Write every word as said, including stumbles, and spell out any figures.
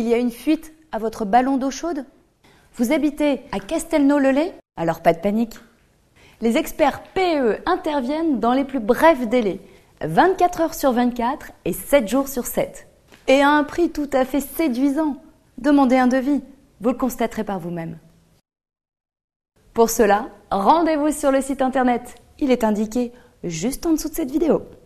qu'il y a une fuite à votre ballon d'eau chaude? Vous habitez à Castelnau-le-Lay? Alors pas de panique. Les experts P E E interviennent dans les plus brefs délais, vingt-quatre heures sur vingt-quatre et sept jours sur sept. Et à un prix tout à fait séduisant. Demandez un devis, vous le constaterez par vous-même. Pour cela, rendez-vous sur le site internet. Il est indiqué juste en dessous de cette vidéo.